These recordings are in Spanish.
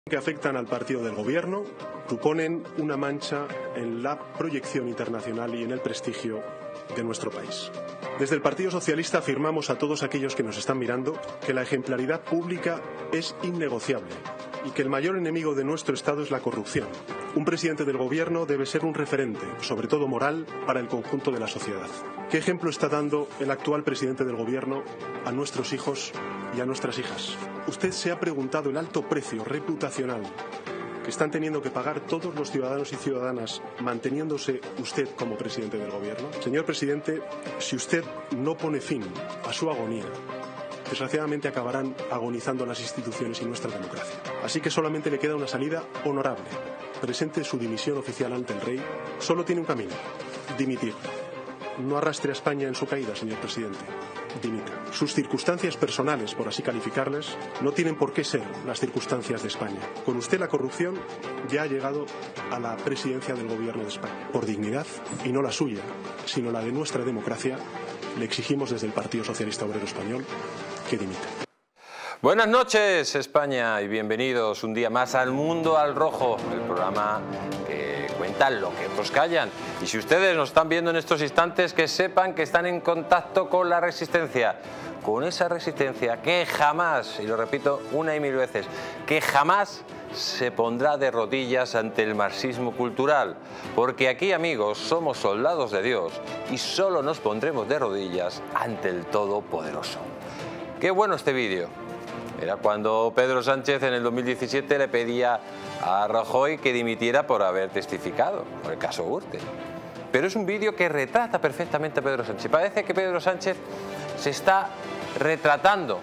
que afectan al partido del gobierno suponen una mancha en la proyección internacional y en el prestigio de nuestro país. Desde el Partido Socialista afirmamos a todos aquellos que nos están mirando que la ejemplaridad pública es innegociable y que el mayor enemigo de nuestro Estado es la corrupción. Un presidente del gobierno debe ser un referente, sobre todo moral, para el conjunto de la sociedad. ¿Qué ejemplo está dando el actual presidente del gobierno a nuestros hijos y a nuestras hijas? Usted se ha preguntado el alto precio reputacional que están teniendo que pagar todos los ciudadanos y ciudadanas manteniéndose usted como presidente del gobierno. Señor presidente, si usted no pone fin a su agonía, desgraciadamente acabarán agonizando las instituciones y nuestra democracia. Así que solamente le queda una salida honorable. Presente su dimisión oficial ante el rey. Solo tiene un camino: dimitir. No arrastre a España en su caída, señor presidente. Dimita. Sus circunstancias personales, por así calificarles, no tienen por qué ser las circunstancias de España. Con usted la corrupción ya ha llegado a la presidencia del gobierno de España. Por dignidad, y no la suya, sino la de nuestra democracia, le exigimos desde el Partido Socialista Obrero Español que dimita. Buenas noches, España, y bienvenidos un día más al Mundo al Rojo, el programa que cuenta lo que otros callan. Y si ustedes nos están viendo en estos instantes, que sepan que están en contacto con la resistencia, con esa resistencia que jamás, y lo repito una y mil veces, que jamás se pondrá de rodillas ante el marxismo cultural, porque aquí, amigos, somos soldados de Dios y solo nos pondremos de rodillas ante el Todopoderoso. Qué bueno este vídeo. Era cuando Pedro Sánchez en el 2017 le pedía a Rajoy que dimitiera por haber testificado por el caso Gürtel. Pero es un vídeo que retrata perfectamente a Pedro Sánchez. Parece que Pedro Sánchez se está retratando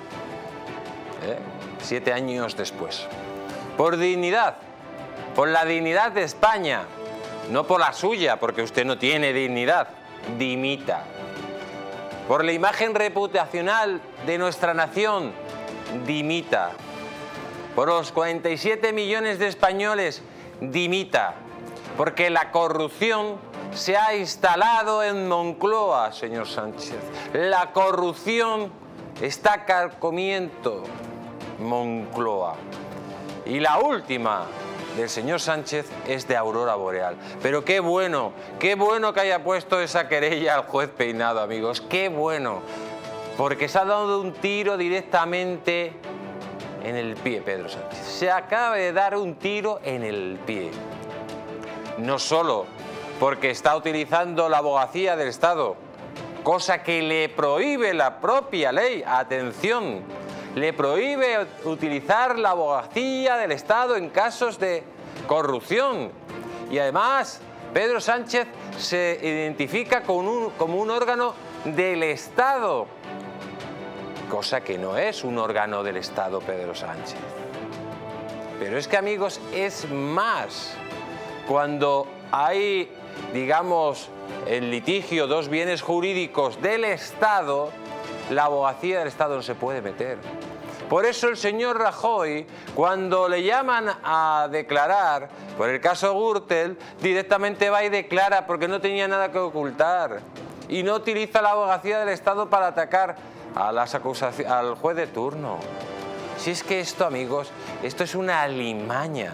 7 años después. Por dignidad, por la dignidad de España, no por la suya, porque usted no tiene dignidad. Dimita. Por la imagen reputacional de nuestra nación, dimita. Por los 47 millones de españoles, dimita. Porque la corrupción se ha instalado en Moncloa, señor Sánchez. La corrupción está carcomiendo Moncloa. Y la última del señor Sánchez es de Aurora Boreal. Pero qué bueno que haya puesto esa querella al juez Peinado, amigos. Qué bueno. Porque se ha dado un tiro directamente en el pie, Pedro Sánchez. Se acaba de dar un tiro en el pie. No solo porque está utilizando la abogacía del Estado, cosa que le prohíbe la propia ley. Atención, le prohíbe utilizar la abogacía del Estado en casos de corrupción. Y además, Pedro Sánchez se identifica como un órgano del Estado, cosa que no es un órgano del Estado, Pedro Sánchez. Pero es que, amigos, es más. Cuando hay, digamos, en litigio dos bienes jurídicos del Estado, la abogacía del Estado no se puede meter. Por eso el señor Rajoy, cuando le llaman a declarar por el caso Gürtel, directamente va y declara porque no tenía nada que ocultar. Y no utiliza la abogacía del Estado para atacar a las acusaciones al juez de turno. Si es que esto, amigos, esto es una alimaña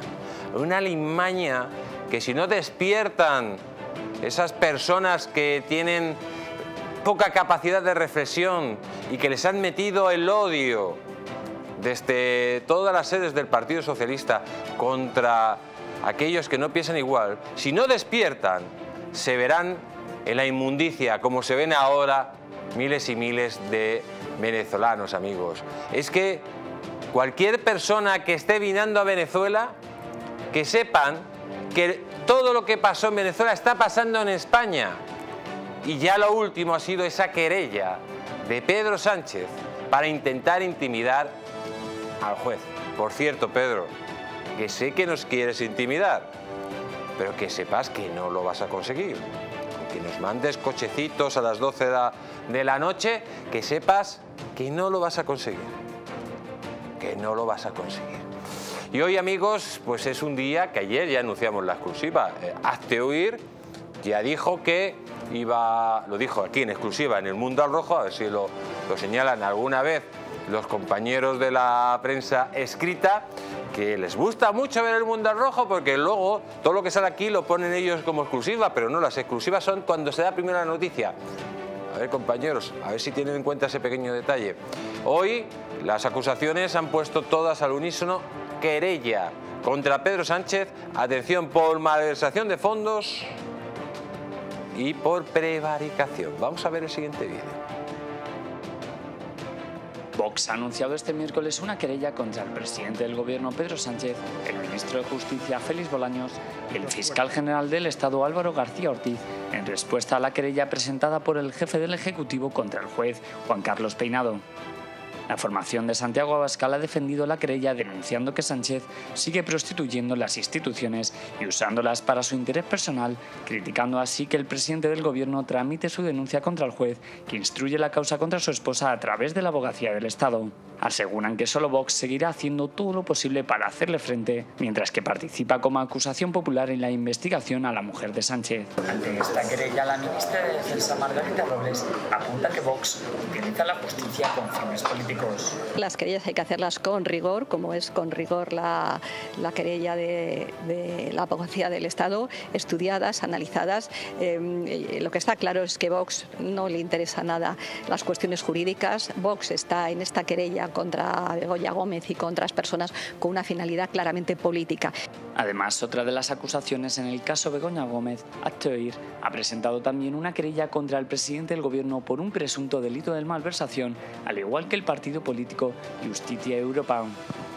que si no despiertan esas personas que tienen poca capacidad de reflexión y que les han metido el odio desde todas las sedes del Partido Socialista contra aquellos que no piensan igual, si no despiertan, se verán en la inmundicia, como se ven ahora miles y miles de venezolanos, amigos. Es que cualquier persona que esté viniendo a Venezuela, que sepan que todo lo que pasó en Venezuela está pasando en España. Y ya lo último ha sido esa querella de Pedro Sánchez para intentar intimidar al juez. Por cierto, Pedro, que sé que nos quieres intimidar, pero que sepas que no lo vas a conseguir. Que nos mandes cochecitos a las 12 de la noche, que sepas que no lo vas a conseguir. Que no lo vas a conseguir. Y hoy, amigos, pues es un día que ayer ya anunciamos la exclusiva. Hazte Oír ya dijo que lo dijo aquí en exclusiva en el Mundo al Rojo, a ver si lo señalan alguna vez los compañeros de la prensa escrita, que les gusta mucho ver el mundo al rojo porque luego todo lo que sale aquí lo ponen ellos como exclusiva, pero no, las exclusivas son cuando se da primero la noticia. A ver, compañeros, a ver si tienen en cuenta ese pequeño detalle. Hoy las acusaciones han puesto todas al unísono querella contra Pedro Sánchez, atención, por malversación de fondos y por prevaricación. Vamos a ver el siguiente vídeo. Vox ha anunciado este miércoles una querella contra el presidente del gobierno Pedro Sánchez, el ministro de Justicia Félix Bolaños y el fiscal general del Estado Álvaro García Ortiz, en respuesta a la querella presentada por el jefe del Ejecutivo contra el juez Juan Carlos Peinado. La formación de Santiago Abascal ha defendido la querella denunciando que Sánchez sigue prostituyendo las instituciones y usándolas para su interés personal, criticando así que el presidente del gobierno tramite su denuncia contra el juez que instruye la causa contra su esposa a través de la Abogacía del Estado. Aseguran que solo Vox seguirá haciendo todo lo posible para hacerle frente, mientras que participa como acusación popular en la investigación a la mujer de Sánchez. Ante esta querella, la ministra de Defensa Margarita Robles apunta que Vox utiliza la justicia con fines políticos. Las querellas hay que hacerlas con rigor, como es con rigor la querella de la Abogacía del Estado, estudiadas, analizadas. Lo que está claro es que Vox no le interesa nada las cuestiones jurídicas. Vox está en esta querella contra Begoña Gómez y contra otras personas con una finalidad claramente política. Además, otra de las acusaciones en el caso Begoña Gómez, Acteur, ha presentado también una querella contra el presidente del gobierno por un presunto delito de malversación, al igual que el partido político Justicia Europa.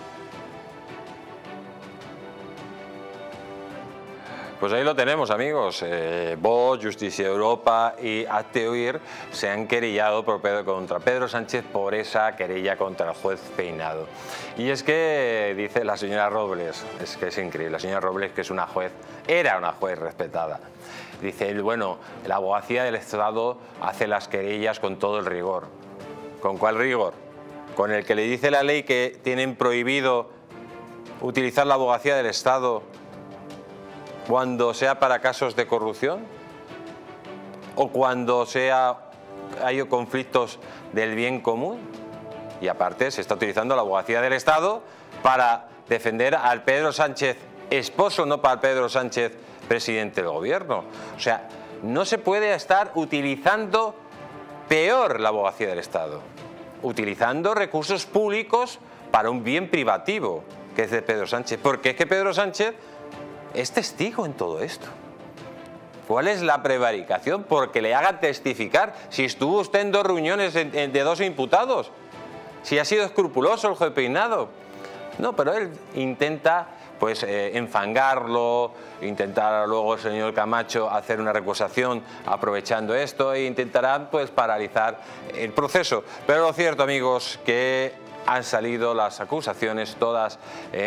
Pues ahí lo tenemos, amigos. Vox, Justicia Europa y Acteur se han querellado contra Pedro Sánchez por esa querella contra el juez Peinado. Y es que, dice la señora Robles, es que es increíble, la señora Robles, que es una juez, era una juez respetada. Dice, bueno, la Abogacía del Estado hace las querellas con todo el rigor. ¿Con cuál rigor? Con el que le dice la ley que tienen prohibido utilizar la Abogacía del Estado cuando sea para casos de corrupción o cuando hay conflictos del bien común. Y aparte se está utilizando la Abogacía del Estado para defender al Pedro Sánchez esposo, no para el Pedro Sánchez presidente del gobierno. O sea, no se puede estar utilizando peor la Abogacía del Estado, utilizando recursos públicos para un bien privativo, que es de Pedro Sánchez, porque es que Pedro Sánchez es testigo en todo esto. ¿Cuál es la prevaricación? Porque le hagan testificar si estuvo usted en 2 reuniones de 2 imputados, si ha sido escrupuloso el juez Peinado. No, pero él intenta pues enfangarlo, intentar luego el señor Camacho hacer una recusación aprovechando esto e intentarán pues paralizar el proceso. Pero lo cierto, amigos, que han salido las acusaciones todas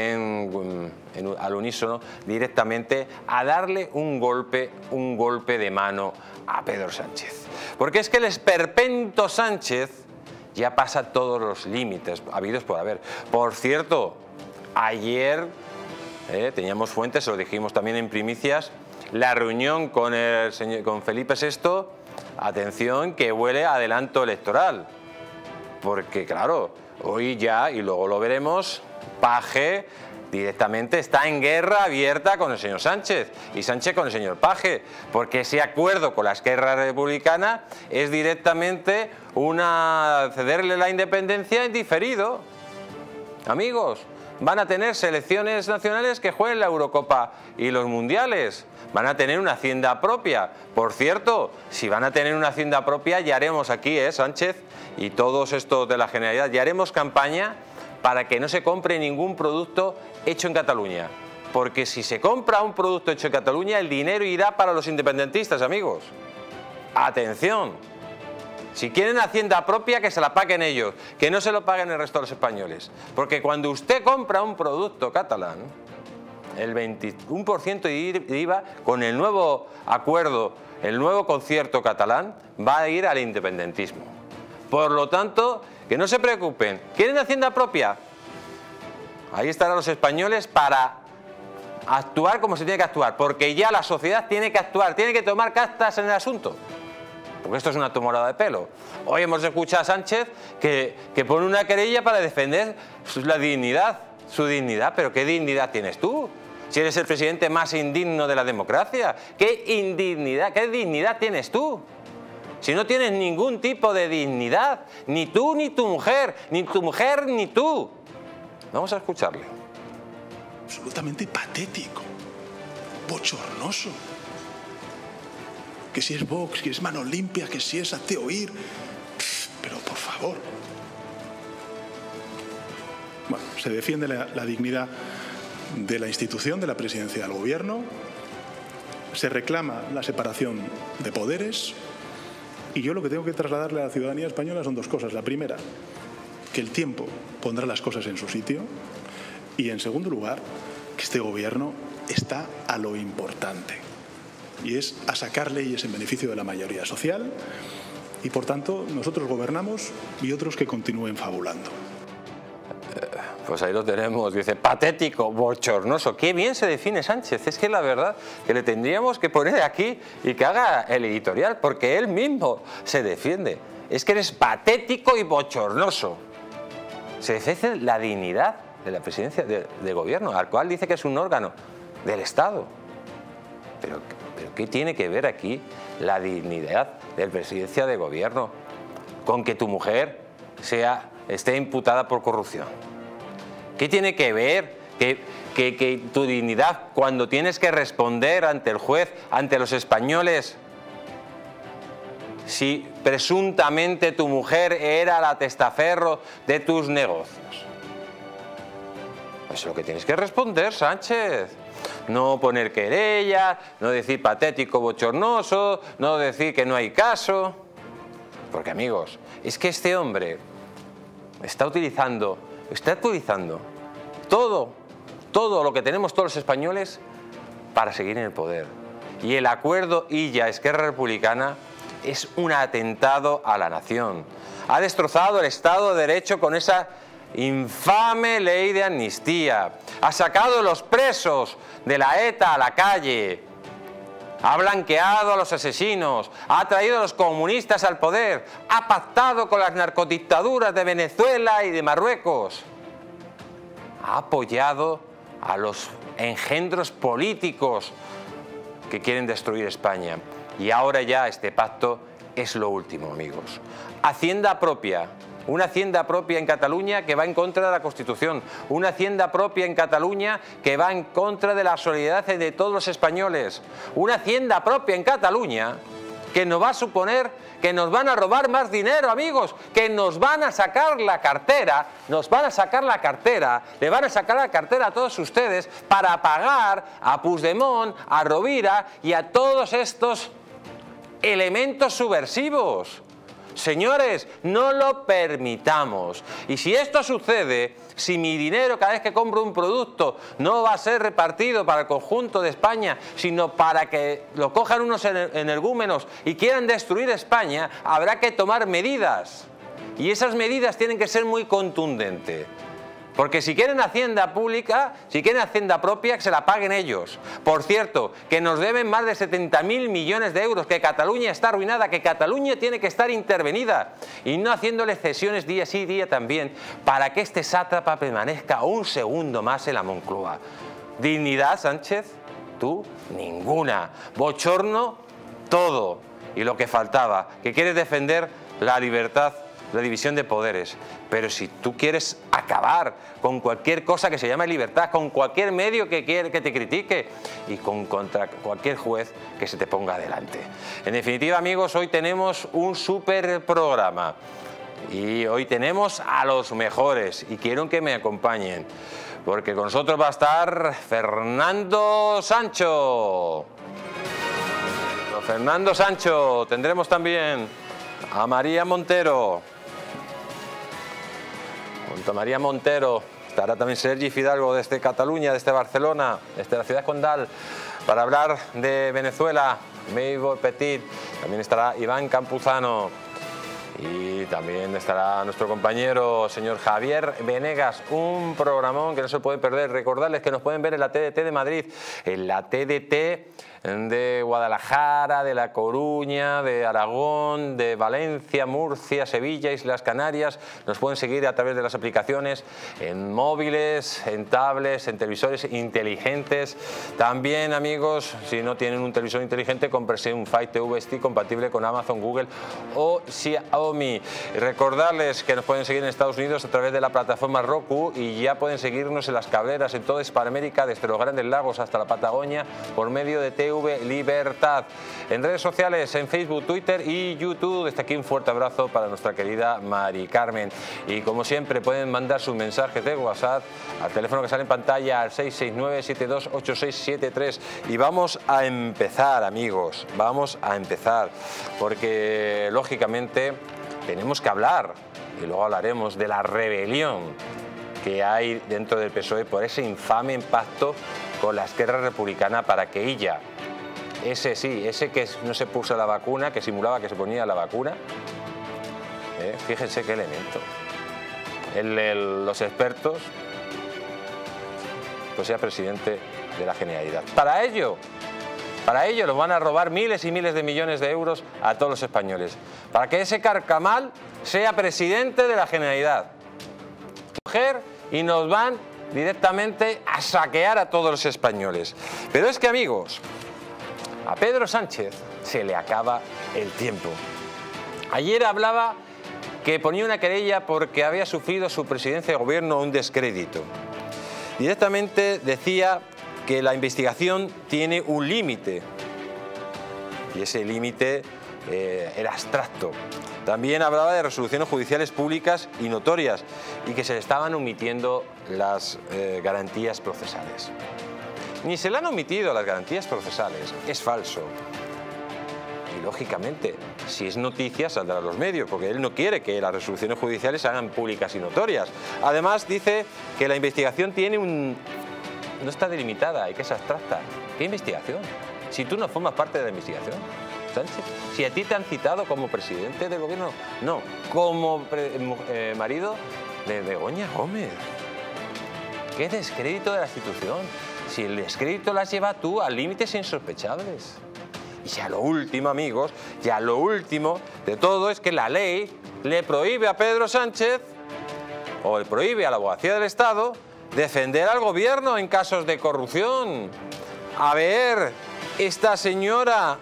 al unísono directamente a darle un golpe de mano a Pedro Sánchez. Porque es que el esperpento Sánchez ya pasa todos los límites habidos por haber. Por cierto, ayer teníamos fuentes, se lo dijimos también en primicias, la reunión con Felipe VI, atención, que huele a adelanto electoral. Porque claro, hoy ya, y luego lo veremos, Paje directamente está en guerra abierta con el señor Sánchez y Sánchez con el señor Paje, porque ese acuerdo con la Esquerra Republicana es directamente cederle la independencia en diferido. Amigos, van a tener selecciones nacionales que jueguen la Eurocopa y los Mundiales. Van a tener una hacienda propia. Por cierto, si van a tener una hacienda propia, ya haremos aquí, Sánchez y todos estos de la Generalidad, ya haremos campaña para que no se compre ningún producto hecho en Cataluña. Porque si se compra un producto hecho en Cataluña, el dinero irá para los independentistas, amigos. Atención. Si quieren hacienda propia, que se la paguen ellos, que no se lo paguen el resto de los españoles. Porque cuando usted compra un producto catalán, el 21% de IVA, con el nuevo acuerdo, el nuevo concierto catalán, va a ir al independentismo. Por lo tanto, que no se preocupen. ¿Quieren hacienda propia? Ahí estarán los españoles para actuar como se tiene que actuar, porque ya la sociedad tiene que actuar, tiene que tomar cartas en el asunto. Porque esto es una tomada de pelo. Hoy hemos escuchado a Sánchez que pone una querella para defender la dignidad. su dignidad. ¿Pero qué dignidad tienes tú? Si eres el presidente más indigno de la democracia. ¿Qué dignidad tienes tú? Si no tienes ningún tipo de dignidad, ni tú ni tu mujer, ni tu mujer ni tú. Vamos a escucharle. Absolutamente patético, bochornoso. Que si es Vox, que es Mano Limpia, que si es Hazte Oír. Pero por favor. Bueno, se defiende la dignidad de la institución, de la presidencia del gobierno. Se reclama la separación de poderes. Y yo lo que tengo que trasladarle a la ciudadanía española son dos cosas. La primera, que el tiempo pondrá las cosas en su sitio. Y en segundo lugar, que este gobierno está a lo importante. Y es a sacar leyes en beneficio de la mayoría social. Y por tanto, nosotros gobernamos y otros que continúen fabulando. Pues ahí lo tenemos, dice, patético, bochornoso. Qué bien se define Sánchez. Es que la verdad que le tendríamos que poner aquí y que haga el editorial, porque él mismo se defiende. Es que eres patético y bochornoso. Se defiende la dignidad de la presidencia de gobierno, al cual dice que es un órgano del Estado. Pero ¿qué tiene que ver aquí la dignidad de la presidencia de gobierno con que tu mujer esté imputada por corrupción? ¿Qué tiene que ver que tu dignidad cuando tienes que responder ante el juez, ante los españoles, si presuntamente tu mujer era la testaferro de tus negocios? Eso es lo que tienes que responder, Sánchez. No poner querella, no decir patético, bochornoso, no decir que no hay caso. Porque, amigos, es que este hombre está utilizando todo lo que tenemos todos los españoles para seguir en el poder. Y el acuerdo Illa-Esquerra Republicana es un atentado a la nación. Ha destrozado el Estado de Derecho con esa infame ley de amnistía. Ha sacado a los presos de la ETA a la calle. Ha blanqueado a los asesinos, ha traído a los comunistas al poder, ha pactado con las narcodictaduras de Venezuela y de Marruecos. Ha apoyado a los engendros políticos que quieren destruir España. Y ahora ya este pacto es lo último, amigos. Hacienda propia. Una hacienda propia en Cataluña que va en contra de la Constitución. Una hacienda propia en Cataluña que va en contra de la solidaridad de todos los españoles. Una hacienda propia en Cataluña que nos va a suponer que nos van a robar más dinero, amigos, que nos van a sacar la cartera, le van a sacar la cartera a todos ustedes para pagar a Puigdemont, a Rovira y a todos estos elementos subversivos. Señores, no lo permitamos. Y si esto sucede, si mi dinero cada vez que compro un producto no va a ser repartido para el conjunto de España, sino para que lo cojan unos energúmenos y quieran destruir España, habrá que tomar medidas. Y esas medidas tienen que ser muy contundentes. Porque si quieren hacienda pública, si quieren hacienda propia, que se la paguen ellos. Por cierto, que nos deben más de 70.000 millones de euros, que Cataluña está arruinada, que Cataluña tiene que estar intervenida y no haciéndole cesiones día sí, día también, para que este sátrapa permanezca un segundo más en la Moncloa. ¿Dignidad, Sánchez? Tú, ninguna. Bochorno, todo. Y lo que faltaba, que quieres defender la libertad, la división de poderes. Pero si tú quieres acabar con cualquier cosa que se llame libertad, con cualquier medio que te critique y contra cualquier juez que se te ponga adelante. En definitiva, amigos, hoy tenemos un súper programa y hoy tenemos a los mejores y quiero que me acompañen porque con nosotros va a estar Fernando Sancho. Fernando Sancho, tendremos también a María Montero. Junto a María Montero estará también Sergi Fidalgo desde Cataluña, desde Barcelona, desde la ciudad condal, para hablar de Venezuela, Maybor Petit. También estará Iván Campuzano. Y también estará nuestro compañero, señor Javier Venegas, un programón que no se puede perder. Recordarles que nos pueden ver en la TDT de Madrid, en la TDT de Guadalajara, de La Coruña, de Aragón, de Valencia, Murcia, Sevilla, Islas Canarias. Nos pueden seguir a través de las aplicaciones en móviles, en tablets, en televisores inteligentes. También, amigos, si no tienen un televisor inteligente, cómprese un Fire TV Stick compatible con Amazon, Google o Xiaomi. Recordarles que nos pueden seguir en Estados Unidos a través de la plataforma Roku y ya pueden seguirnos en las cableras en toda Hispanoamérica, desde los Grandes Lagos hasta la Patagonia, por medio de TV Libertad. En redes sociales, en Facebook, Twitter y YouTube. Desde aquí un fuerte abrazo para nuestra querida Mari Carmen. Y como siempre, pueden mandar sus mensajes de WhatsApp al teléfono que sale en pantalla, al 669-728673. Y vamos a empezar, amigos. Vamos a empezar. Porque, lógicamente, tenemos que hablar, y luego hablaremos de la rebelión que hay dentro del PSOE por ese infame pacto con la Esquerra Republicana para que ella, ese que no se puso la vacuna, que simulaba que se ponía la vacuna, fíjense qué elemento, los expertos, pues sea presidente de la Generalidad. Para ello los van a robar miles y miles de millones de euros a todos los españoles, para que ese carcamal sea presidente de la Generalidad. Mujer, y nos van directamente a saquear a todos los españoles. Pero es que, amigos, a Pedro Sánchez se le acaba el tiempo. Ayer hablaba que ponía una querella porque había sufrido su presidencia de gobierno un descrédito. Directamente decía que la investigación tiene un límite, y ese límite era abstracto. También hablaba de resoluciones judiciales públicas y notorias y que se le estaban omitiendo las garantías procesales. Ni se le han omitido las garantías procesales, es falso. Y lógicamente, si es noticia, saldrá a los medios, porque él no quiere que las resoluciones judiciales se hagan públicas y notorias. Además, dice que la investigación tiene no está delimitada y que es abstracta. ¿Qué investigación? Si tú no formas parte de la investigación, Sánchez, si a ti te han citado como presidente del gobierno, no, como marido de Begoña Gómez. ¿Qué descrédito de la institución? Si el descrédito las lleva tú a límites insospechables. Y ya lo último, amigos, ya lo último de todo es que la ley le prohíbe a Pedro Sánchez, o le prohíbe a la Abogacía del Estado, defender al gobierno en casos de corrupción. A ver, esta señora,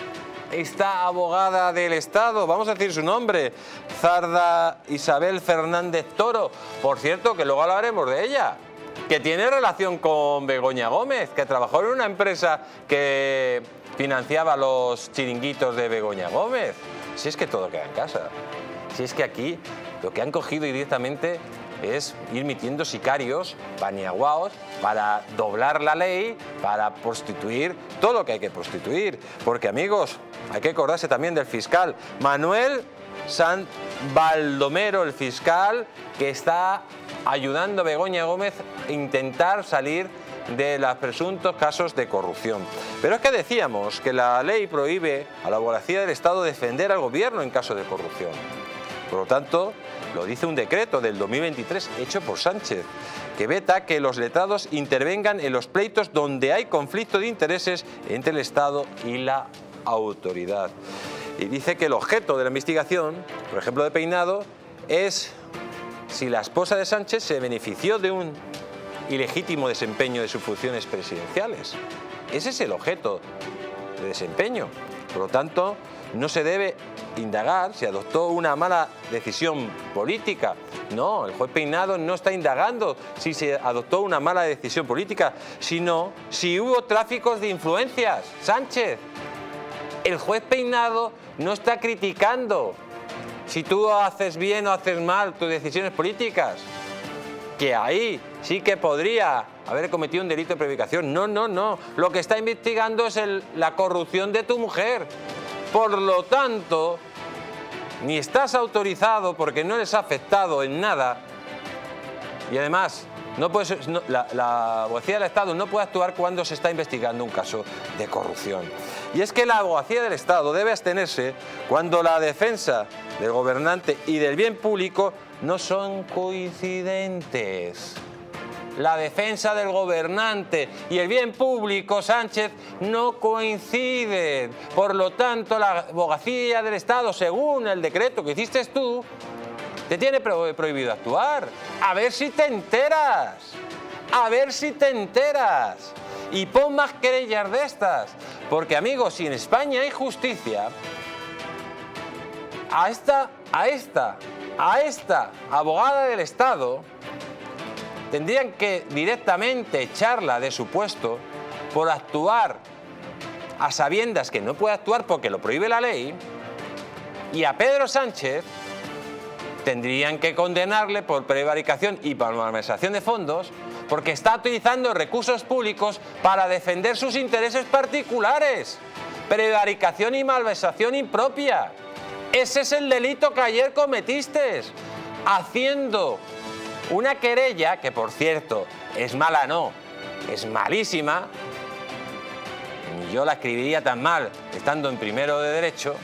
esta abogada del Estado, vamos a decir su nombre, Zarda Isabel Fernández Toro, por cierto, que luego hablaremos de ella, que tiene relación con Begoña Gómez, que trabajó en una empresa que financiaba los chiringuitos de Begoña Gómez. Si es que todo queda en casa. Si es que aquí lo que han cogido directamente es ir metiendo sicarios, paniaguaos, para doblar la ley, para prostituir todo lo que hay que prostituir. Porque, amigos, hay que acordarse también del fiscal Manuel San Baldomero, el fiscal que está ayudando a Begoña Gómez a intentar salir de los presuntos casos de corrupción. Pero es que decíamos que la ley prohíbe a la Abogacía del Estado defender al gobierno en caso de corrupción. Por lo tanto, lo dice un decreto del 2023 hecho por Sánchez, que veta que los letrados intervengan en los pleitos donde hay conflicto de intereses entre el Estado y la autoridad. Y dice que el objeto de la investigación, por ejemplo de Peinado, es si la esposa de Sánchez se benefició de un ilegítimo desempeño de sus funciones presidenciales. Ese es el objeto de desempeño. Por lo tanto, no se debe indagar si adoptó una mala decisión política. No, el juez Peinado no está indagando si se adoptó una mala decisión política, sino si hubo tráficos de influencias. Sánchez, el juez Peinado no está criticando si tú haces bien o haces mal tus decisiones políticas, que ahí sí que podría haber cometido un delito de prevaricación. No, no, no. Lo que está investigando es la corrupción de tu mujer. Por lo tanto, ni estás autorizado porque no eres afectado en nada. Y además, la abogacía del Estado no puede actuar cuando se está investigando un caso de corrupción. Y es que la abogacía del Estado debe abstenerse cuando la defensa del gobernante y del bien público no son coincidentes. La defensa del gobernante y el bien público, Sánchez, no coinciden. Por lo tanto, la abogacía del Estado, según el decreto que hiciste tú, te tiene prohibido actuar. A ver si te enteras. A ver si te enteras. Y pon más querellas de estas. Porque, amigos, si en España hay justicia, a esta abogada del Estado tendrían que directamente echarla de su puesto por actuar a sabiendas que no puede actuar porque lo prohíbe la ley, y a Pedro Sánchez tendrían que condenarle por prevaricación y por malversación de fondos porque está utilizando recursos públicos para defender sus intereses particulares. Prevaricación y malversación impropia. Ese es el delito que ayer cometiste, haciendo una querella que, por cierto, es mala, no, es malísima. Ni yo la escribiría tan mal estando en primero de Derecho.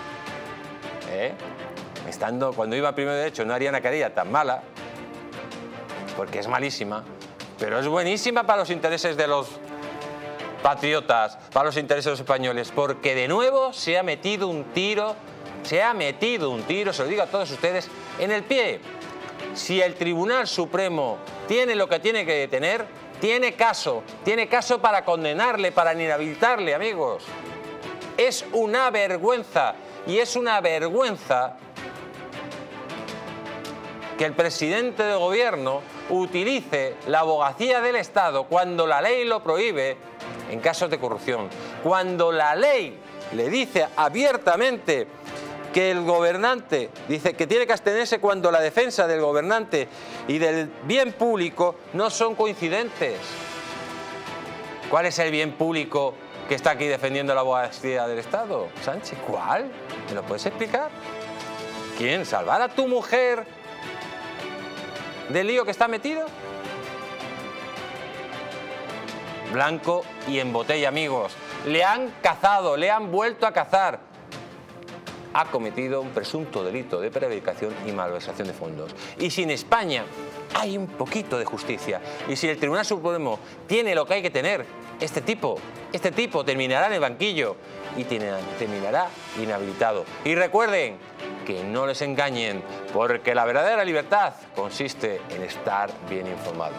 Cuando iba a primero de Derecho no haría una querella tan mala, porque es malísima, pero es buenísima para los intereses de los patriotas, para los intereses de los españoles, porque de nuevo se ha metido un tiro, se lo digo a todos ustedes, en el pie. Si el Tribunal Supremo tiene lo que tiene que tener, tiene caso para condenarle, para inhabilitarle, amigos. Es una vergüenza, y es una vergüenza que el presidente del gobierno utilice la abogacía del Estado cuando la ley lo prohíbe en casos de corrupción. Cuando la ley le dice abiertamente que el gobernante dice que tiene que abstenerse cuando la defensa del gobernante y del bien público no son coincidentes. ¿Cuál es el bien público que está aquí defendiendo la abogacía del Estado, Sánchez? ¿Cuál? ¿Me lo puedes explicar? ¿Quién? ¿Salvar a tu mujer del lío que está metido? Blanco y en botella, amigos. Le han cazado, le han vuelto a cazar. Ha cometido un presunto delito de prevaricación y malversación de fondos. Y si en España hay un poquito de justicia, y si el Tribunal Supremo tiene lo que hay que tener, este tipo terminará en el banquillo y terminará inhabilitado. Y recuerden que no les engañen, porque la verdadera libertad consiste en estar bien informados.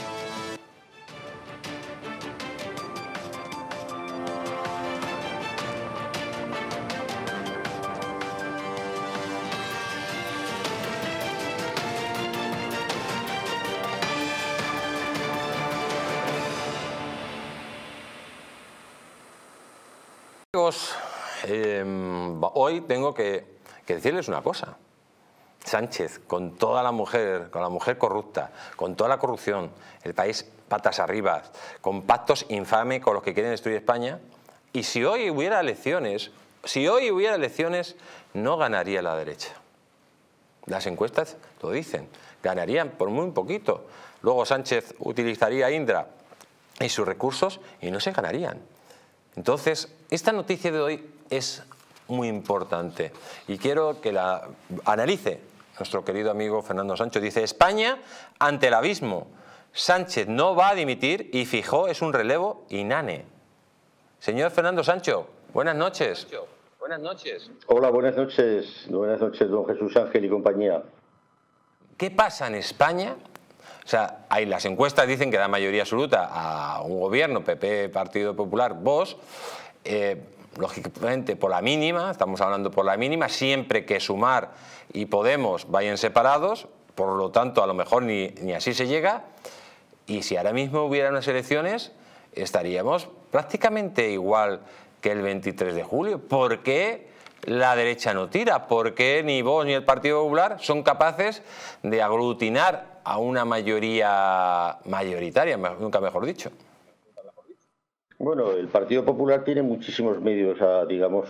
Amigos, hoy tengo que decirles una cosa. Sánchez, con toda la mujer, con la mujer corrupta, con toda la corrupción, el país patas arriba, con pactos infames con los que quieren destruir España, y si hoy hubiera elecciones, no ganaría la derecha. Las encuestas lo dicen, ganarían por muy poquito. Luego Sánchez utilizaría a Indra y sus recursos y no se ganarían. Entonces, esta noticia de hoy es muy importante y quiero que la analice nuestro querido amigo Fernando Sancho. Dice: España ante el abismo. Sánchez no va a dimitir y Feijóo es un relevo inane. Señor Fernando Sancho, buenas noches. Buenas noches. Hola, buenas noches. Buenas noches, don Jesús Ángel y compañía. ¿Qué pasa en España? O sea, las encuestas dicen que da mayoría absoluta a un gobierno, PP, Partido Popular, Vox, lógicamente por la mínima, estamos hablando por la mínima, siempre que Sumar y Podemos vayan separados, por lo tanto a lo mejor ni así se llega, y si ahora mismo hubiera unas elecciones estaríamos prácticamente igual que el 23 de julio. ¿Por qué la derecha no tira? ¿Por qué ni Vox ni el Partido Popular son capaces de aglutinar a una mayoría mayoritaria, nunca mejor dicho? Bueno, el Partido Popular tiene muchísimos medios, digamos,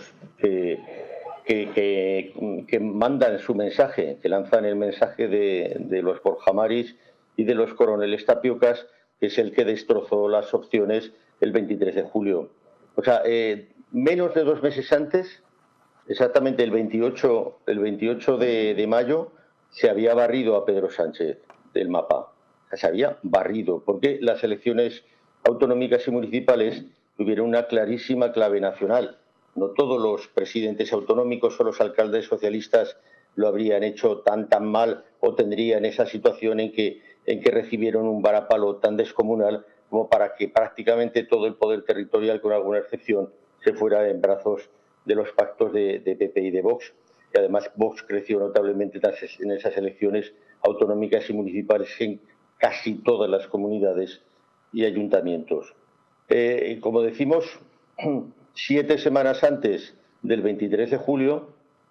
que mandan su mensaje, que lanzan el mensaje de los Borja Maris y de los coroneles Tapiocas, que es el que destrozó las opciones el 23 de julio. O sea, menos de 2 meses antes, exactamente el 28 de mayo, se había barrido a Pedro Sánchez del mapa. O sea, se había barrido, porque las elecciones autonómicas y municipales tuvieron una clarísima clave nacional. No todos los presidentes autonómicos o los alcaldes socialistas lo habrían hecho tan mal o tendrían esa situación en que recibieron un varapalo tan descomunal como para que prácticamente todo el poder territorial, con alguna excepción, se fuera en brazos de los pactos de PP y de Vox. Y además Vox creció notablemente en esas elecciones autonómicas y municipales en casi todas las comunidades y ayuntamientos. Como decimos, 7 semanas antes del 23 de julio,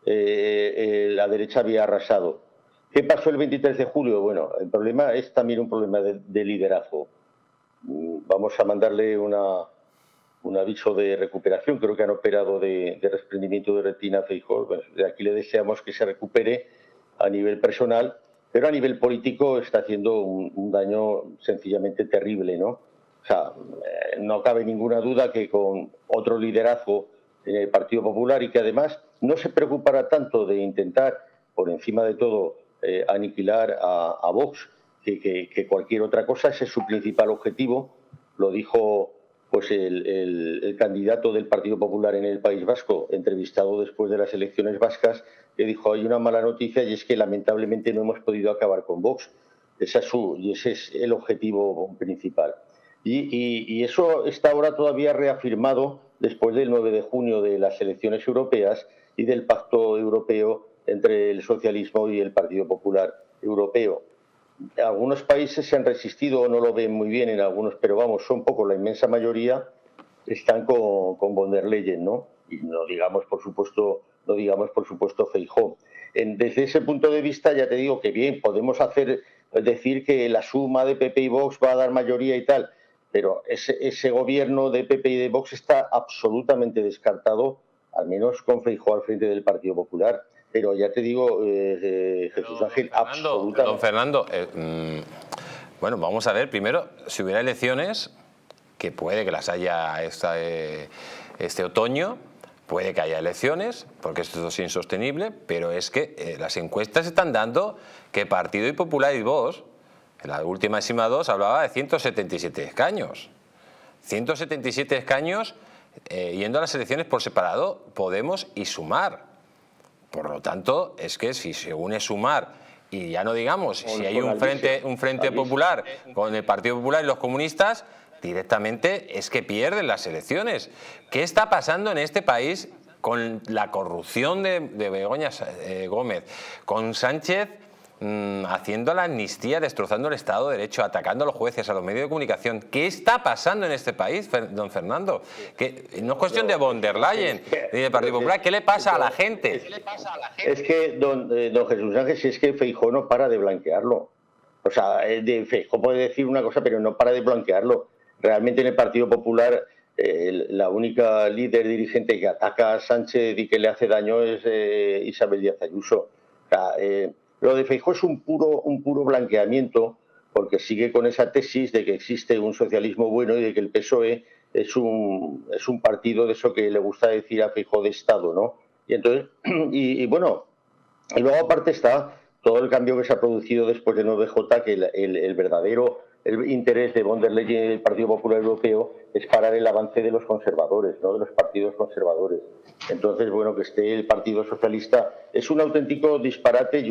la derecha había arrasado. ¿Qué pasó el 23 de julio? Bueno, el problema es también un problema de liderazgo. Vamos a mandarle un aviso de recuperación. Creo que han operado de desprendimiento de retina a Feijóo. Bueno, de aquí le deseamos que se recupere a nivel personal, pero a nivel político está haciendo un daño sencillamente terrible, ¿no? O sea, no cabe ninguna duda que con otro liderazgo en el Partido Popular, y que además no se preocupará tanto de intentar, por encima de todo, aniquilar a Vox, que cualquier otra cosa. Ese es su principal objetivo. Lo dijo pues el candidato del Partido Popular en el País Vasco, entrevistado después de las elecciones vascas, que dijo: hay una mala noticia, y es que lamentablemente no hemos podido acabar con Vox. Ese es el objetivo principal. Y eso está ahora todavía reafirmado después del 9 de junio de las elecciones europeas y del pacto europeo entre el socialismo y el Partido Popular Europeo. Algunos países se han resistido o no lo ven muy bien en algunos, pero vamos, son pocos, la inmensa mayoría están con von der Leyen, ¿no? Y no digamos, por supuesto, Feijóo. Desde ese punto de vista, ya te digo que bien, podemos decir que la suma de PP y Vox va a dar mayoría y tal, pero ese gobierno de PP y de Vox está absolutamente descartado, al menos con Feijóo al frente del Partido Popular. Pero ya te digo, Jesús Ángel, absolutamente. Don Fernando, bueno, vamos a ver primero, si hubiera elecciones, que puede que las haya este otoño, puede que haya elecciones, porque esto es insostenible, pero es que las encuestas están dando que Partido Popular y Vox, en la última Sima 2 hablaba de 177 escaños. 177 escaños yendo a las elecciones por separado, Podemos y Sumar. Por lo tanto, es que si se une Sumar, y ya no digamos, si hay un frente popular con el Partido Popular y los comunistas, directamente es que pierden las elecciones. ¿Qué está pasando en este país con la corrupción de Begoña Gómez, con Sánchez haciendo la amnistía, destrozando el Estado de Derecho, atacando a los jueces, a los medios de comunicación? ¿Qué está pasando en este país, don Fernando? Que no es cuestión de von der Leyen ni del Partido Popular. ¿Qué le pasa a la gente? Es que, don Jesús Ángel, si es que Feijóo no para de blanquearlo. O sea, Feijóo puede decir una cosa, pero no para de blanquearlo. Realmente en el Partido Popular la única líder dirigente que ataca a Sánchez y que le hace daño es Isabel Díaz Ayuso. O sea, lo de Feijóo es un puro blanqueamiento, porque sigue con esa tesis de que existe un socialismo bueno y de que el PSOE es un partido de eso que le gusta decir a Feijóo de Estado, ¿no? Y entonces, y bueno, y luego aparte está todo el cambio que se ha producido después de 9J, que el verdadero interés de von der Leyen y del Partido Popular Europeo es parar el avance de los conservadores, ¿no? De los partidos conservadores. Entonces, bueno, que esté el Partido Socialista es un auténtico disparate y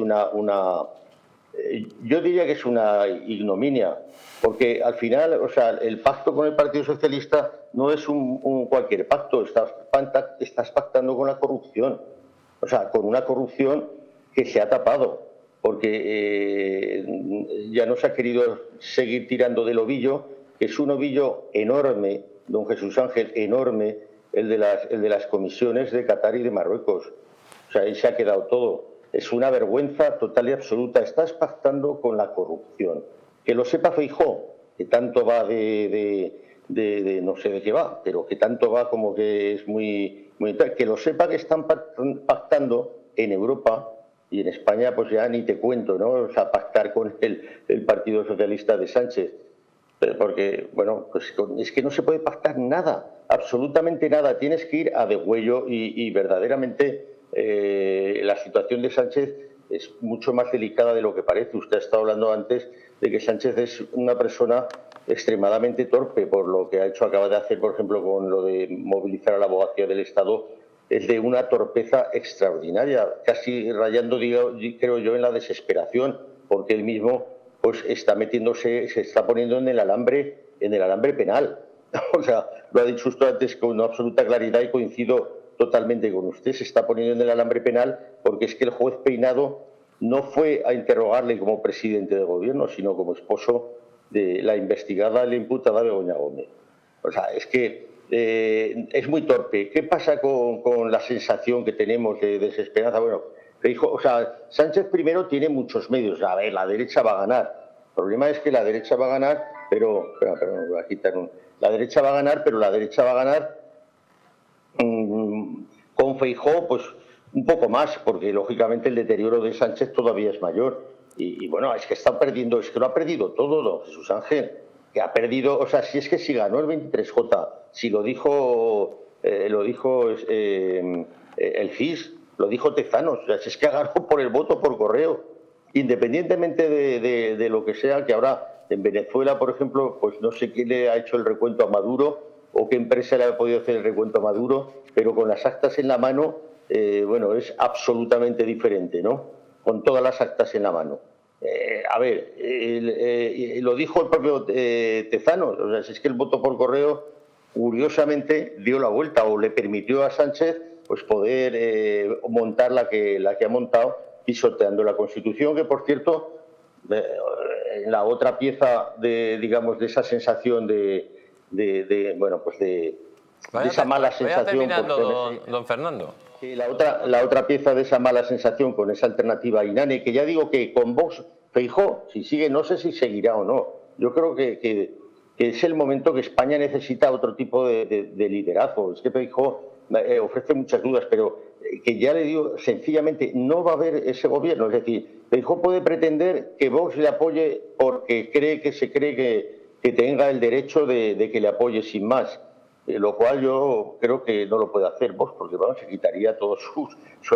yo diría que es una ignominia, porque al final, o sea, el pacto con el Partido Socialista no es un cualquier pacto, estás pactando con la corrupción, o sea, con una corrupción que se ha tapado, porque ya no se ha querido seguir tirando del ovillo, que es un ovillo enorme, don Jesús Ángel, enorme, el de las comisiones de Qatar y de Marruecos. O sea, ahí se ha quedado todo. Es una vergüenza total y absoluta. Estás pactando con la corrupción. Que lo sepa Feijóo, que tanto va de no sé de qué va, pero que tanto va como que es muy que lo sepa, que están pactando en Europa Y en España, pues ya ni te cuento, ¿no? O sea, pactar con el Partido Socialista de Sánchez. Porque, bueno, pues es que no se puede pactar nada, absolutamente nada. Tienes que ir a degüello y verdaderamente la situación de Sánchez es mucho más delicada de lo que parece. Usted ha estado hablando antes de que Sánchez es una persona extremadamente torpe por lo que acaba de hacer, por ejemplo, con lo de movilizar a la abogacía del Estado. Es de una torpeza extraordinaria, casi rayando, creo yo, en la desesperación, porque él mismo pues está metiéndose, se está poniendo en el alambre penal. O sea, lo ha dicho usted antes con una absoluta claridad y coincido totalmente con usted. Se está poniendo en el alambre penal porque es que el juez Peinado no fue a interrogarle como presidente de gobierno, sino como esposo de la investigada, la imputada Begoña Gómez. O sea, es que es muy torpe. ¿Qué pasa con la sensación que tenemos de desesperanza? Bueno, o sea, Sánchez primero tiene muchos medios. A ver, la derecha va a ganar. El problema es que la derecha va a ganar, pero... Perdón, voy a quitar la derecha va a ganar, pero la derecha va a ganar con Feijóo, pues un poco más, porque lógicamente el deterioro de Sánchez todavía es mayor. Y bueno, es que está perdiendo, es que lo ha perdido todo, don Jesús Ángel. Que ha perdido, o sea, si es que si ganó el 23J, si lo dijo el CIS, lo dijo Tezanos, o sea, si es que ha ganado por el voto por correo, independientemente de lo que sea, que ahora en Venezuela, por ejemplo, pues no sé quién le ha hecho el recuento a Maduro o qué empresa le ha podido hacer el recuento a Maduro, pero con las actas en la mano, bueno, es absolutamente diferente, ¿no? Con todas las actas en la mano. A ver, lo dijo el propio Tezanos, o sea, si es que el voto por correo, curiosamente, dio la vuelta o le permitió a Sánchez pues poder montar la que ha montado, pisoteando la Constitución, que por cierto, la otra pieza de esa sensación de esa mala sensación. Terminando, don Fernando. Sí, la otra pieza de esa mala sensación con esa alternativa Inane, que ya digo que con Vox, Feijóo, si sigue, no sé si seguirá o no. Yo creo que es el momento que España necesita otro tipo de liderazgo. Es que Feijóo ofrece muchas dudas, pero que ya le digo, sencillamente no va a haber ese gobierno. Es decir, Feijóo puede pretender que Vox le apoye porque se cree que tenga el derecho de que le apoye sin más. Lo cual yo creo que no lo puede hacer Vox, porque se quitaría todos sus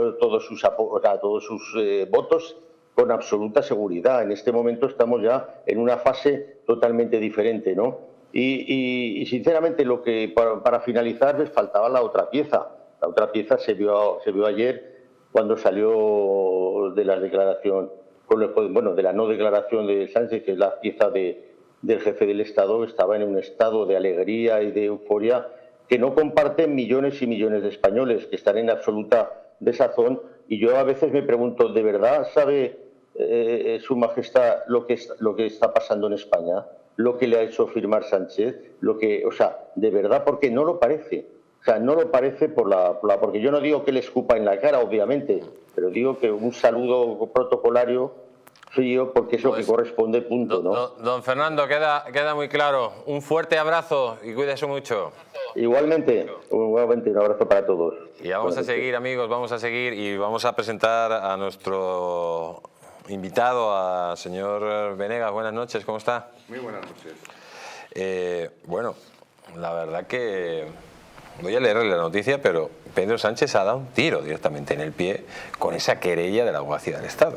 votos con absoluta seguridad. En este momento estamos ya en una fase totalmente diferente, ¿no? Y sinceramente, lo que para finalizar les faltaba la otra pieza. La otra pieza se vio ayer cuando salió de la declaración, de la no declaración de Sánchez, que es la pieza del jefe del Estado. Estaba en un estado de alegría y de euforia que no comparten millones y millones de españoles, que están en absoluta desazón. Y yo a veces me pregunto, ¿de verdad sabe Su Majestad lo que está pasando en España? Lo que le ha hecho firmar Sánchez, de verdad, porque no lo parece. O sea, no lo parece porque yo no digo que le escupa en la cara, obviamente, pero digo que un saludo protocolario frío, porque es lo que corresponde, punto, ¿no? Don Fernando, queda muy claro. Un fuerte abrazo y cuídese mucho. Igualmente, un abrazo para todos. Y vamos a seguir, amigos, vamos a seguir y vamos a presentar a nuestro invitado, a señor Venegas. Buenas noches, ¿cómo está? Muy buenas noches. Bueno, la verdad que voy a leerle la noticia, pero Pedro Sánchez ha dado un tiro directamente en el pie con esa querella de la abogacía del Estado.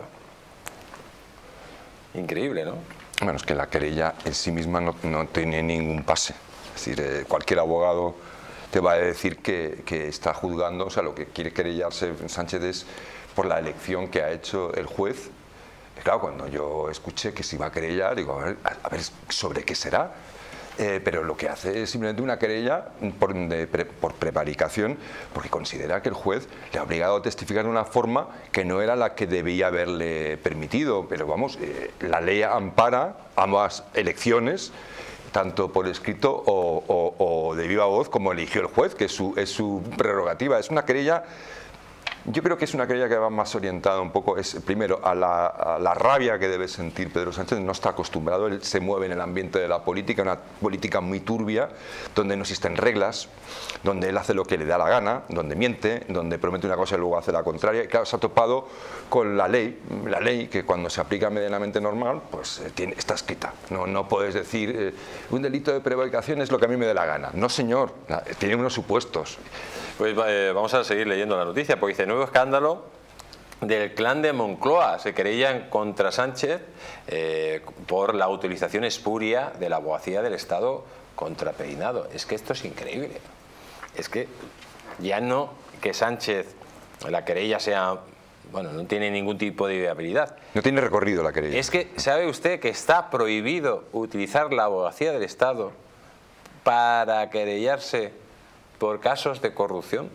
Increíble, ¿no? Bueno, es que la querella en sí misma no tiene ningún pase. Es decir, cualquier abogado te va a decir que está juzgando, o sea, lo que quiere querellarse Sánchez es por la elección que ha hecho el juez. Y claro, cuando yo escuché que se iba a querellar, digo, a ver ¿sobre qué será? Pero lo que hace es simplemente una querella por prevaricación, porque considera que el juez le ha obligado a testificar de una forma que no era la que debía haberle permitido. Pero vamos, la ley ampara ambas elecciones, tanto por escrito o de viva voz, como eligió el juez, que es su prerrogativa. Es una querella Yo creo que es una querella que va más orientada un poco, primero, a la rabia que debe sentir Pedro Sánchez. No está acostumbrado, él se mueve en el ambiente de la política, una política muy turbia, donde no existen reglas, donde él hace lo que le da la gana, donde miente, donde promete una cosa y luego hace la contraria. Y claro, se ha topado con la ley que cuando se aplica medianamente normal, pues está escrita. No puedes decir, un delito de prevaricación es lo que a mí me dé la gana. No, señor, tiene unos supuestos. Pues vamos a seguir leyendo la noticia, porque dice: nuevo escándalo del clan de Moncloa. Se querellan contra Sánchez por la utilización espuria de la abogacía del Estado contra Peinado. Es que esto es increíble. Es que ya no que Sánchez, la querella sea... Bueno, no tiene ningún tipo de viabilidad. No tiene recorrido la querella. Es que, ¿sabe usted que está prohibido utilizar la abogacía del Estado para querellarse por casos de corrupción?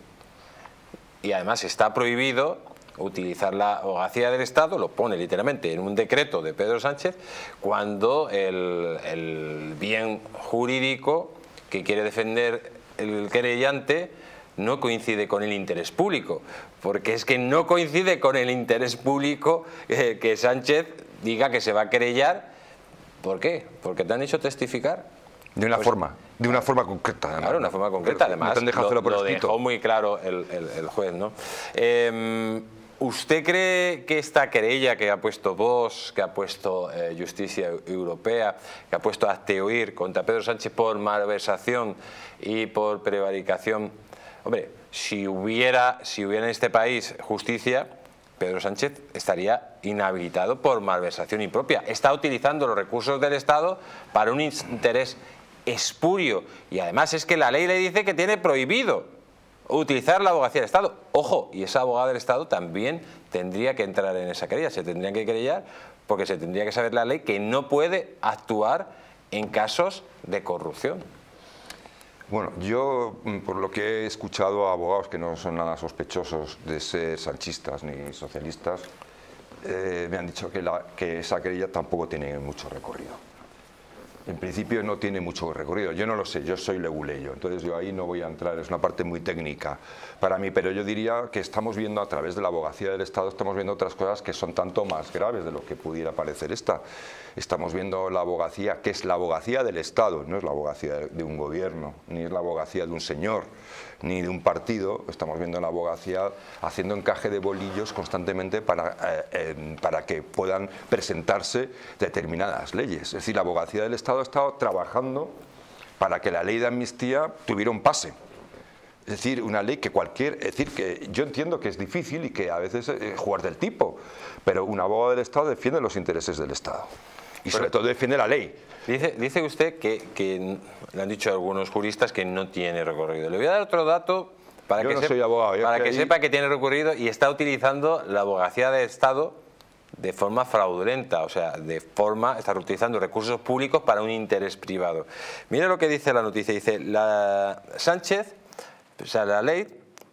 Y además está prohibido utilizar la abogacía del Estado, lo pone literalmente en un decreto de Pedro Sánchez, cuando el bien jurídico que quiere defender el querellante no coincide con el interés público, porque es que no coincide con el interés público que Sánchez diga que se va a querellar. ¿Por qué? Porque te han hecho testificar. De una forma concreta, además. Claro, una forma concreta, además. Lo dejó muy claro el juez, ¿no? ¿Usted cree que esta querella que ha puesto Vox, que ha puesto Justicia Europea, que ha puesto Hazte-Oír contra Pedro Sánchez por malversación y por prevaricación, hombre, si hubiera en este país justicia, Pedro Sánchez estaría inhabilitado por malversación impropia? Está utilizando los recursos del Estado para un interés espurio, y además es que la ley le dice que tiene prohibido utilizar la abogacía del Estado. Ojo, y esa abogada del Estado también tendría que entrar en esa querella, se tendrían que querellar, porque se tendría que saber la ley que no puede actuar en casos de corrupción. Bueno, yo, por lo que he escuchado a abogados que no son nada sospechosos de ser sanchistas ni socialistas, me han dicho que esa querella tampoco tiene mucho recorrido. En principio no tiene mucho recorrido, yo no lo sé, yo soy leguleyo, entonces yo ahí no voy a entrar, es una parte muy técnica para mí, pero yo diría que estamos viendo a través de la abogacía del Estado, estamos viendo otras cosas que son tanto más graves de lo que pudiera parecer esta. Estamos viendo la abogacía, que es la abogacía del Estado, no es la abogacía de un gobierno, ni es la abogacía de un señor, ni de un partido. Estamos viendo la abogacía haciendo encaje de bolillos constantemente para que puedan presentarse determinadas leyes. Es decir, la abogacía del Estado ha estado trabajando para que la ley de amnistía tuviera un pase. Es decir, una ley que que yo entiendo que es difícil y que a veces jugar del tipo, pero un abogado del Estado defiende los intereses del Estado y sobre todo defiende la ley. Dice usted que le han dicho algunos juristas que no tiene recorrido. Le voy a dar otro dato para que sepa que tiene recorrido, y está utilizando la abogacía del Estado de forma fraudulenta, o sea, está utilizando recursos públicos para un interés privado. Mire lo que dice la noticia, dice Sánchez, o sea, la ley,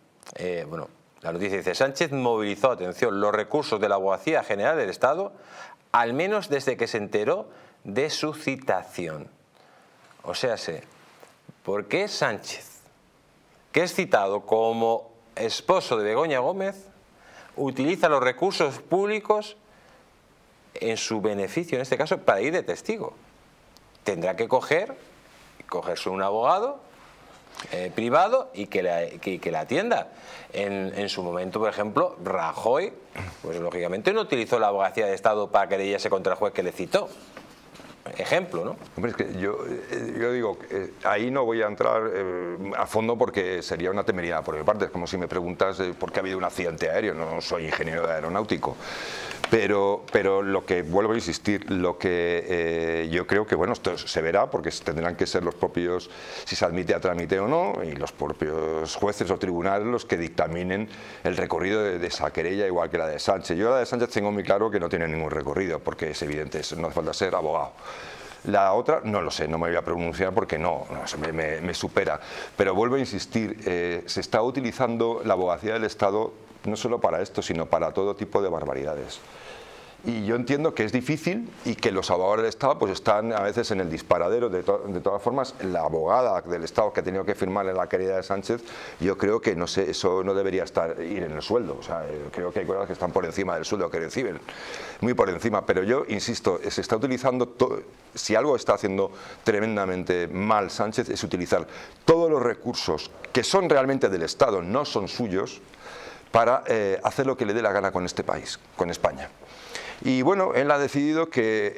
la noticia dice: Sánchez movilizó, atención, los recursos de la Abogacía General del Estado, al menos desde que se enteró de su citación. O sea, ¿por qué Sánchez, que es citado como esposo de Begoña Gómez, utiliza los recursos públicos en su beneficio, en este caso, para ir de testigo? Tendrá que cogerse un abogado privado y que la atienda. En su momento, por ejemplo, Rajoy, pues lógicamente no utilizó la abogacía de Estado para querellarse contra el juez que le citó. Ejemplo, ¿no? Hombre, es que yo digo, ahí no voy a entrar a fondo porque sería una temeridad por mi parte. Es como si me preguntas por qué ha habido un accidente aéreo. No soy ingeniero aeronáutico. Pero lo que, vuelvo a insistir, lo que yo creo que, bueno, esto se verá porque tendrán que ser los propios, si se admite a trámite o no, y los propios jueces o tribunales los que dictaminen el recorrido de esa querella, igual que la de Sánchez. Yo la de Sánchez tengo muy claro que no tiene ningún recorrido, porque es evidente, no hace falta ser abogado. La otra, no lo sé, no me voy a pronunciar porque no me supera. Pero vuelvo a insistir, se está utilizando la abogacía del Estado no solo para esto, sino para todo tipo de barbaridades. Y yo entiendo que es difícil y que los abogados del Estado pues están a veces en el disparadero. De todas formas, la abogada del Estado que ha tenido que firmar en la querella de Sánchez, yo creo que, no sé, eso no debería ir en el sueldo. O sea, creo que hay cosas que están por encima del sueldo que reciben, muy por encima. Pero yo insisto, se está utilizando, si algo está haciendo tremendamente mal Sánchez, es utilizar todos los recursos que son realmente del Estado, no son suyos, para hacer lo que le dé la gana con este país, con España. Y bueno, él ha decidido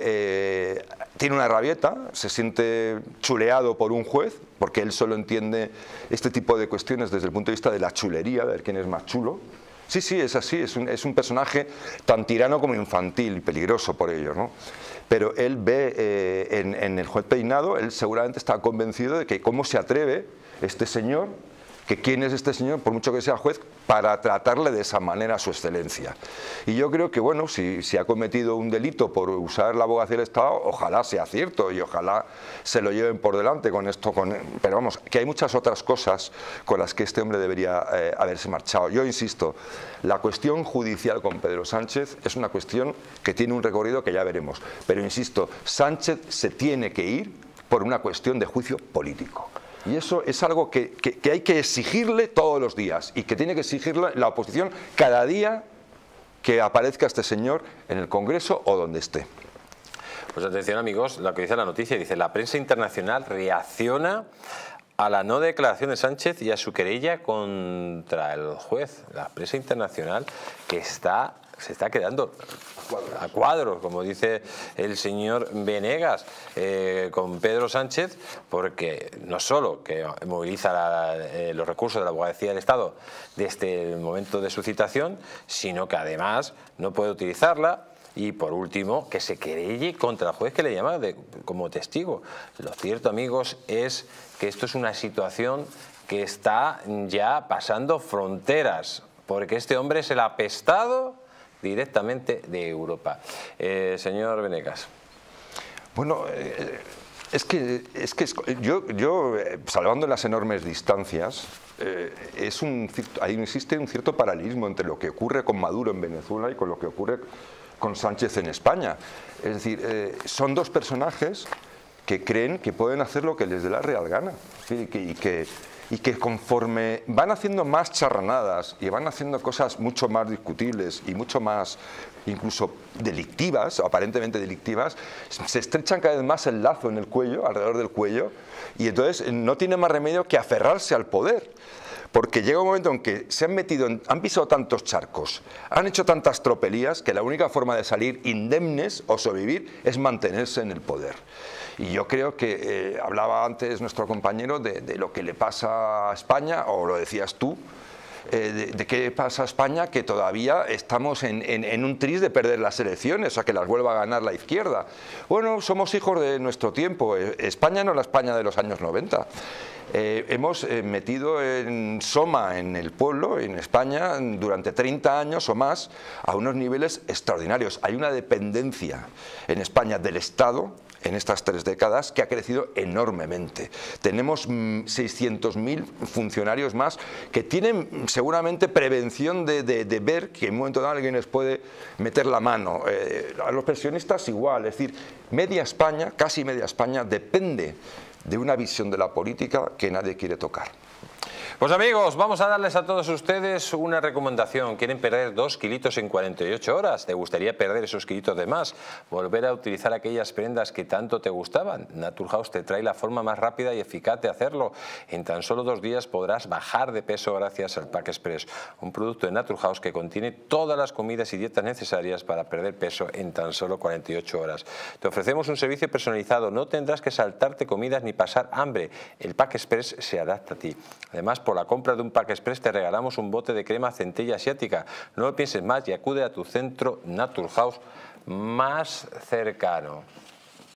que tiene una rabieta, se siente chuleado por un juez, porque él solo entiende este tipo de cuestiones desde el punto de vista de la chulería, de ver quién es más chulo. Sí, sí, es así, es un personaje tan tirano como infantil y peligroso por ello, ¿no? Pero él ve en el juez Peinado, él seguramente está convencido de que cómo se atreve este señor, que quién es este señor, por mucho que sea juez, para tratarle de esa manera a su excelencia. Y yo creo que, bueno, si ha cometido un delito por usar la abogacía del Estado, ojalá sea cierto y ojalá se lo lleven por delante con esto. Pero vamos, que hay muchas otras cosas con las que este hombre debería haberse marchado. Yo insisto, la cuestión judicial con Pedro Sánchez es una cuestión que tiene un recorrido que ya veremos. Pero insisto, Sánchez se tiene que ir por una cuestión de juicio político. Y eso es algo que hay que exigirle todos los días y que tiene que exigirle la oposición cada día que aparezca este señor en el Congreso o donde esté. Pues atención amigos, lo que dice la noticia, dice: la prensa internacional reacciona a la no declaración de Sánchez y a su querella contra el juez. La prensa internacional que se está quedando a cuadros, como dice el señor Venegas, con Pedro Sánchez, porque no solo que moviliza los recursos de la abogacía del Estado desde el momento de su citación, sino que además no puede utilizarla. Y por último, que se querelle contra el juez que le llama como testigo. Lo cierto, amigos, es que esto es una situación que está ya pasando fronteras, porque este hombre es el apestado directamente de Europa. Señor Venegas. Bueno, yo salvando las enormes distancias, existe un cierto paralelismo entre lo que ocurre con Maduro en Venezuela y con lo que ocurre con Sánchez en España. Es decir, son dos personajes que creen que pueden hacer lo que les dé la real gana y que conforme van haciendo más charranadas y van haciendo cosas mucho más discutibles y mucho más incluso delictivas, aparentemente delictivas, se estrechan cada vez más el lazo en el cuello, alrededor del cuello, y entonces no tiene más remedio que aferrarse al poder. Porque llega un momento en que se han pisado tantos charcos, han hecho tantas tropelías, que la única forma de salir indemnes o sobrevivir es mantenerse en el poder. Y yo creo que hablaba antes nuestro compañero de lo que le pasa a España, o lo decías tú, de qué pasa a España, que todavía estamos en un tris de perder las elecciones, o sea, que las vuelva a ganar la izquierda. Bueno, somos hijos de nuestro tiempo. España no es la España de los años 90. Hemos metido en soma en el pueblo, en España, durante 30 años o más, a unos niveles extraordinarios. Hay una dependencia en España del Estado en estas 3 décadas que ha crecido enormemente. Tenemos 600.000 funcionarios más que tienen seguramente prevención de ver que en un momento dado alguien les puede meter la mano. A los pensionistas igual, es decir, media España, casi media España, depende de una visión de la política que nadie quiere tocar. Pues amigos, vamos a darles a todos ustedes una recomendación. ¿Quieren perder 2 kilitos en 48 horas? ¿Te gustaría perder esos kilitos de más? ¿Volver a utilizar aquellas prendas que tanto te gustaban? Naturhaus te trae la forma más rápida y eficaz de hacerlo. En tan solo 2 días podrás bajar de peso gracias al Pack Express, un producto de Naturhaus que contiene todas las comidas y dietas necesarias para perder peso en tan solo 48 horas. Te ofrecemos un servicio personalizado, no tendrás que saltarte comidas ni pasar hambre. El Pack Express se adapta a ti. Además, por la compra de un Pack Express te regalamos un bote de crema centella asiática. No lo pienses más y acude a tu centro Naturhaus más cercano.